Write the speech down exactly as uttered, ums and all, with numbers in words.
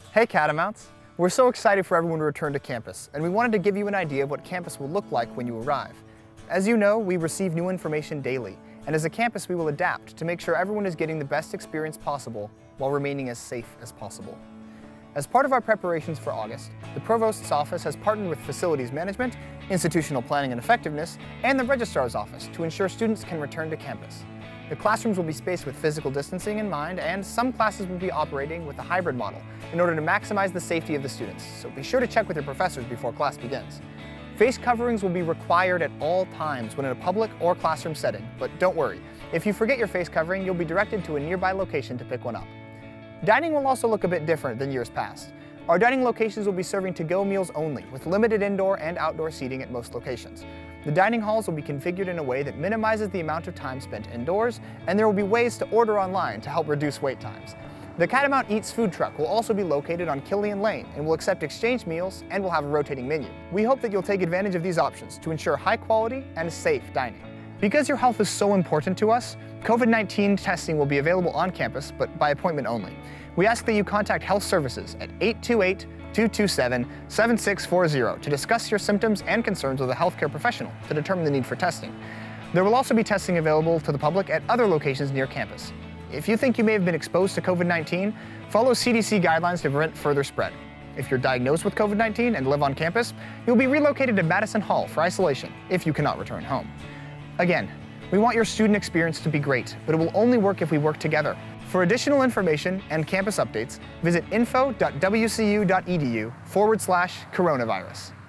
Hey Catamounts! We're so excited for everyone to return to campus, and we wanted to give you an idea of what campus will look like when you arrive. As you know, we receive new information daily, and as a campus we will adapt to make sure everyone is getting the best experience possible while remaining as safe as possible. As part of our preparations for August, the Provost's office has partnered with Facilities Management, Institutional Planning and Effectiveness, and the Registrar's Office to ensure students can return to campus. The classrooms will be spaced with physical distancing in mind, and some classes will be operating with a hybrid model in order to maximize the safety of the students, so be sure to check with your professors before class begins. Face coverings will be required at all times when in a public or classroom setting, but don't worry, if you forget your face covering, you'll be directed to a nearby location to pick one up. Dining will also look a bit different than years past. Our dining locations will be serving to-go meals only, with limited indoor and outdoor seating at most locations. The dining halls will be configured in a way that minimizes the amount of time spent indoors, and there will be ways to order online to help reduce wait times. The Catamount Eats food truck will also be located on Killian Lane and will accept exchange meals and will have a rotating menu. We hope that you'll take advantage of these options to ensure high quality and safe dining. Because your health is so important to us, COVID nineteen testing will be available on campus, but by appointment only. We ask that you contact Health Services at eight two eight, two two seven, seven six four zero to discuss your symptoms and concerns with a healthcare professional to determine the need for testing. There will also be testing available to the public at other locations near campus. If you think you may have been exposed to COVID nineteen, follow C D C guidelines to prevent further spread. If you're diagnosed with COVID nineteen and live on campus, you'll be relocated to Madison Hall for isolation if you cannot return home. Again, we want your student experience to be great, but it will only work if we work together. For additional information and campus updates, visit info dot w c u dot e d u forward slash coronavirus.